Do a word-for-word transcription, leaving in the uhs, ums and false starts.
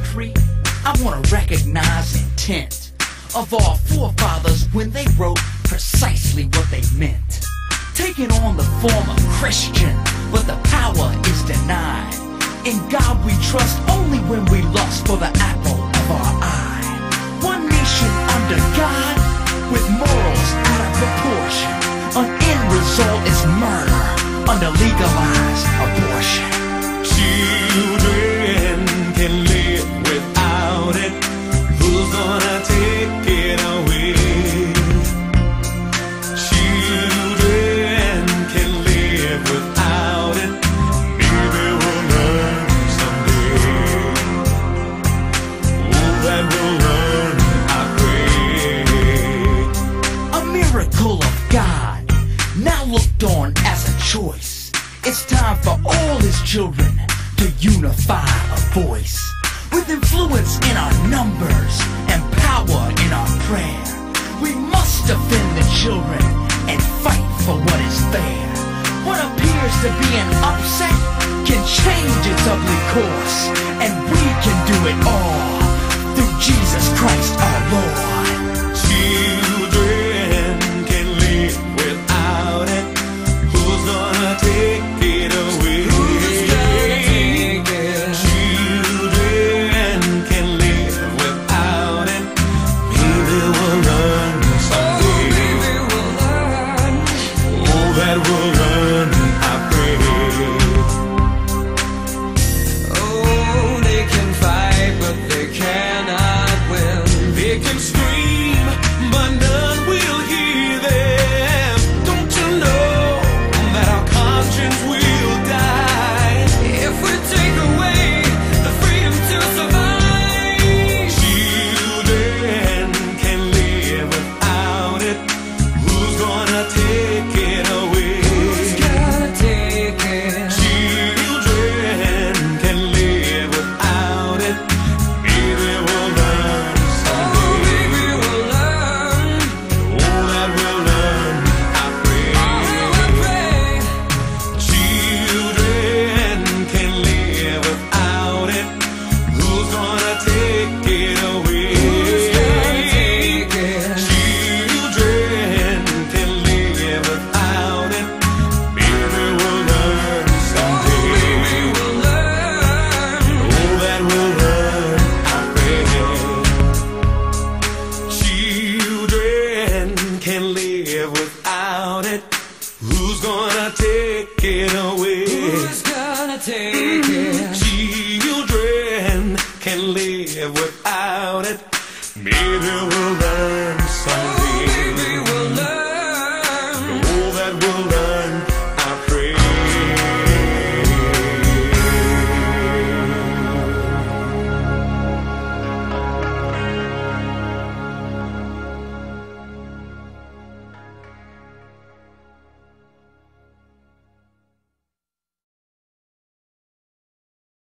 country, I want to recognize intent of our forefathers when they wrote precisely what they meant. Taking on the form of Christian, but the power is denied. In God we trust only when we lust for the apple of our eye. One nation under God, with morals out of proportion. An end result is murder under legalized abortion. Children can live without it. Who's gonna take it away? Children can live without it. Maybe we'll learn someday. Oh, that we'll learn, I pray. A miracle of God, now looked on as a choice. It's time for all his children to unify a voice. With influence in our numbers and power in our prayer, we must defend the children and fight for what is fair. What appears to be an upset can change its ugly course, and we can do it all through Jesus Christ our Lord. Children can live without it. Who's gonna take it away? Who's gonna take it away? Who's gonna take it? Children can live without it. Maybe